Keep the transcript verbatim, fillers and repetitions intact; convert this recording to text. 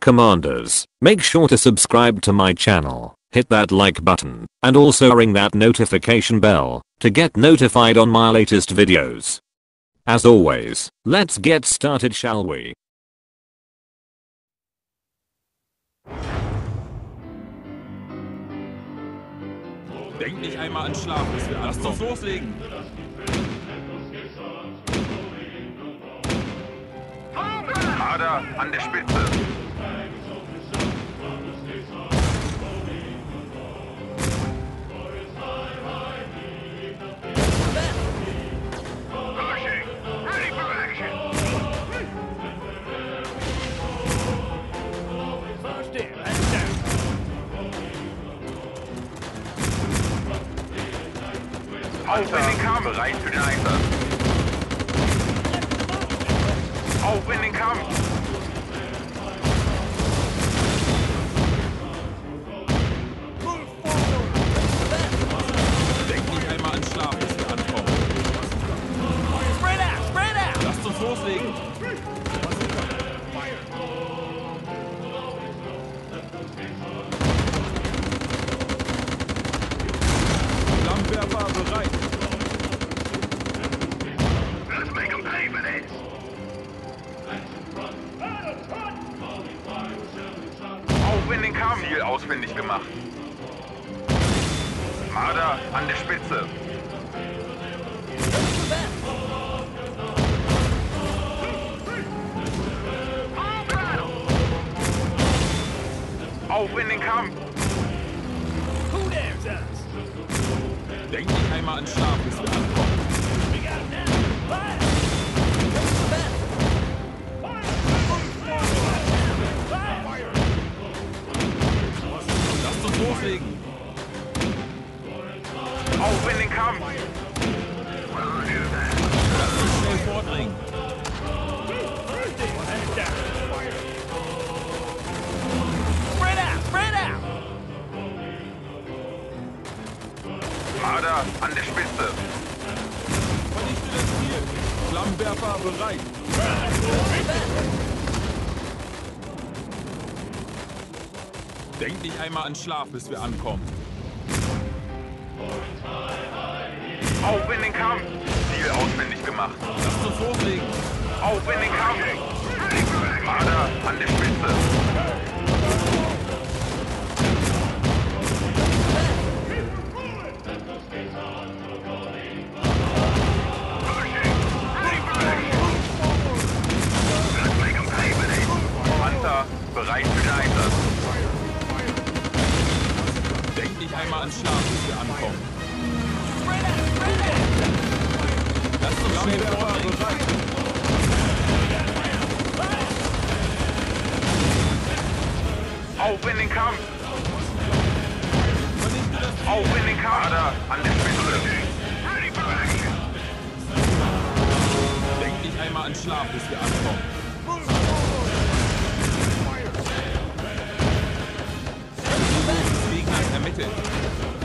Commanders, make sure to subscribe to my channel, hit that like button, and also ring that notification bell to get notified on my latest videos. As always, let's get started, shall we? Denk nicht einmal an Schlaf, bis wir ankommen. Lasst uns loslegen! Marder an der Spitze! Pershing, ready for action! First in, hands down! Auf in den Kampf! Bereit für den Einsatz! Auf in den Kampf! Denk nicht einmal an Schlaf, bis wir ankommen. Spread out! Spread out! Lasst uns loslegen! Flammenwerfer bereit! Let's make them pay for this! Auf in den Kampf! Ziel ausfindig gemacht. Marder an der Spitze. Auf in den Kampf! Who dares us? Denk nicht einmal an Schlaf, bis wir ankommen. We got him now! Fire! Lasst uns loslegen! Auf in den Kampf! Lasst uns schnell vordringen! Spread out! Spread out! Marder an der Spitze. Vernichte das Ziel! Flammenwerfer bereit! Denk nicht einmal an Schlaf, bis wir ankommen. Auf in den Kampf! Ziel ausfindig gemacht. Lasst uns loslegen! Auf in den Kampf! Marder an der Spitze. Panther bereit für den Einsatz. Denk nicht einmal an Schlaf, bis wir ankommen. Spread out! Spread out! Lasst uns schnell vordringen! Auf in den Kampf! Vernichte das Ziel! Auf in den Kampf! Marder an der Spitze. Denk nicht einmal an Schlaf, bis wir ankommen. Gegner ermittelt.